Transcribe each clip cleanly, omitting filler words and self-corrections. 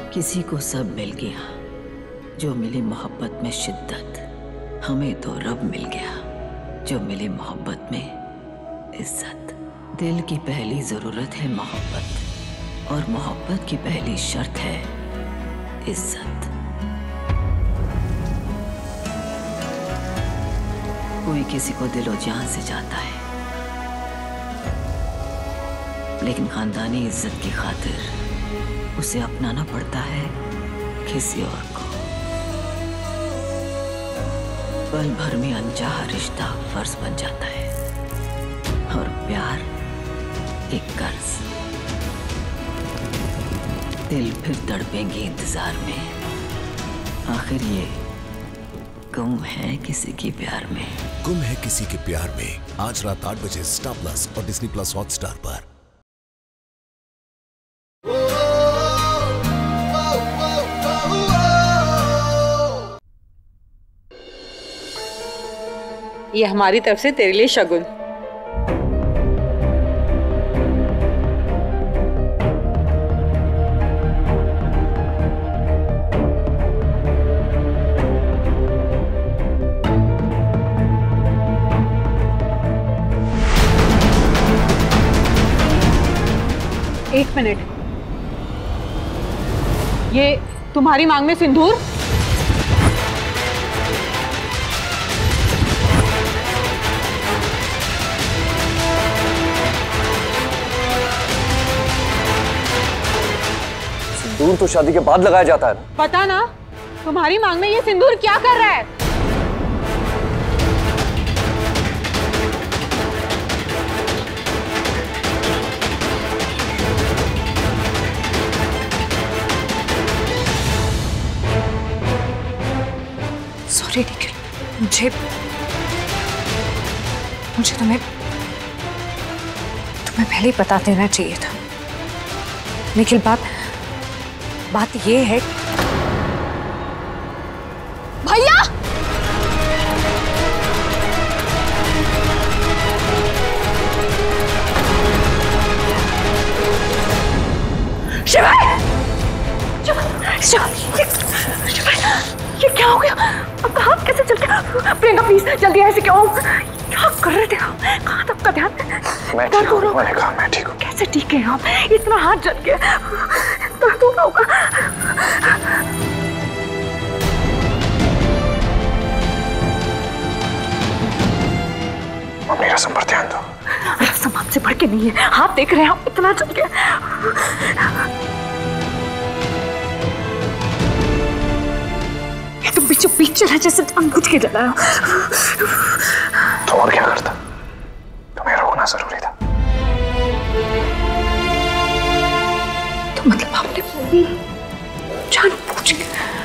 किसी को सब मिल गया, जो मिली मोहब्बत में शिद्दत। हमें तो रब मिल गया, जो मिली मोहब्बत में इज्जत। दिल की पहली जरूरत है मोहब्बत, और मोहब्बत की पहली शर्त है इज्जत। कोई किसी को दिलो जान से चाहता है, लेकिन खानदानी इज्जत की खातिर उसे अपनाना पड़ता है किसी और को। पल भर में अनचाहा रिश्ता फर्ज बन जाता है, और प्यार एक कर्ज। दिल फिर तड़पेंगे इंतजार में, आखिर ये गुम है किसी के प्यार में। गुम है किसी के प्यार में आज रात 8 बजे स्टार प्लस और डिज्नी प्लस हॉटस्टार पर। ये हमारी तरफ से तेरे लिए शगुन। एक मिनट, ये तुम्हारी मांग में सिंदूर? सिंदूर तो शादी के बाद लगाया जाता है। पता ना, तुम्हारी मांग में ये सिंदूर क्या कर रहा है? सॉरी निखिल, मुझे तुम्हें पहले ही बता देना चाहिए था। निखिल, बात ये है। भैया, शिवा, ये क्या हो गया? आपका हाथ कैसे चल गया? प्रियंका प्लीज जल्दी ऐसे क्यों? क्या कर रहे थे आप? कहाँ था आपका ध्यान? मैं ठीक हूँ, मैंने कहा मैं ठीक हूँ। कैसे ठीक है आप? इतना हाथ जल गया, दर्द हो रहा होगा। मम्मी रस्म पर ध्यान दो। रस्म आपसे बढ़ के नहीं है, हाथ देख रहे हैं आप, इतना जल गया। तुम बीचों बीच चला जैसे जानबूझ के जलाया। तो और क्या करता? तुम्हें रोकना जरूरी था। तो मतलब आपने जानबूझ के?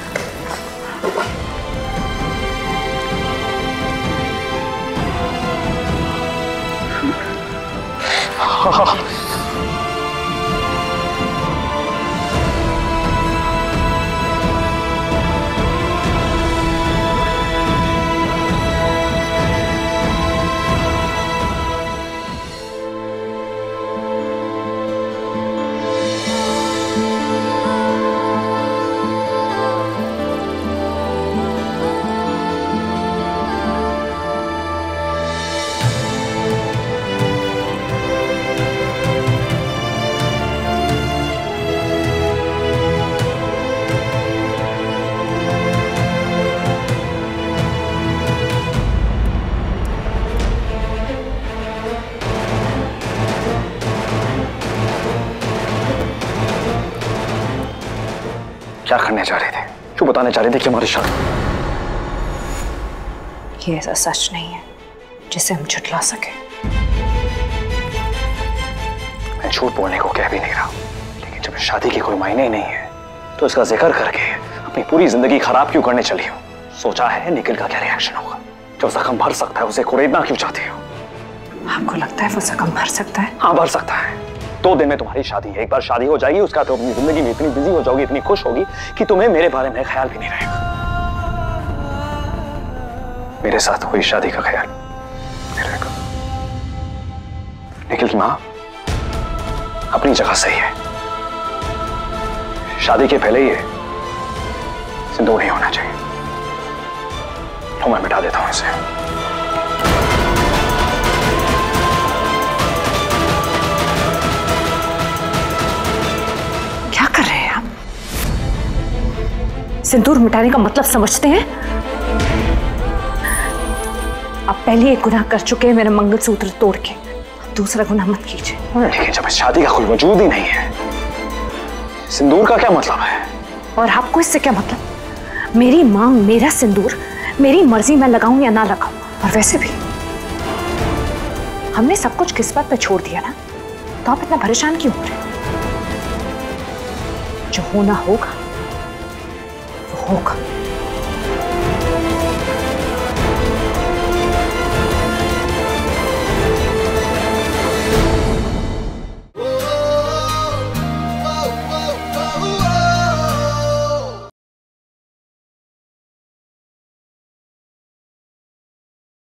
क्या करने जा रहे थे? क्यों बताने जा रहे थे कि हमारी शादी? ये ऐसा सच नहीं है जिसे हम झुठला सके। मैं झूठ बोलने को कह भी नहीं रहा, लेकिन जब शादी के कोई मायने ही नहीं है तो इसका जिक्र करके अपनी पूरी जिंदगी खराब क्यों करने चली हो? सोचा है निखिल का क्या रिएक्शन होगा? जब जख्म भर सकता है उसे कुरेदना क्यों चाहती हो? आपको लगता है वो जख्म भर सकता है? हाँ, भर सकता है। 2 दिन में तुम्हारी शादी है। एक बार शादी हो जाएगी उसका तो अपनी जिंदगी में इतनी बिजी हो जाओगी, इतनी खुश होगी कि तुम्हें मेरे बारे में ख्याल भी नहीं रहेगा। मेरे साथ हुई शादी का ख्याल नहीं रहेगा। निखिल की माँ अपनी जगह सही है, शादी के पहले ही सिंदूर नहीं होना चाहिए। तो मैं मिटा देता हूं इसे। क्या कर रहे हैं आप? सिंदूर मिटाने का मतलब समझते हैं? आप पहले एक गुनाह कर चुके हैं, मेरा मंगलसूत्र तोड़ के। दूसरा गुनाह मत कीजिए। लेकिन जब इस शादी का कोई वजूद ही नहीं है, सिंदूर का क्या मतलब है? और आपको इससे क्या मतलब? मेरी मांग, मेरा सिंदूर, मेरी मर्जी, मैं लगाऊं या ना लगाऊं। और वैसे भी हमने सब कुछ किस्मत पे छोड़ दिया ना, तो आप इतना परेशान क्यों हो रहे? जो होना होगा वो होगा।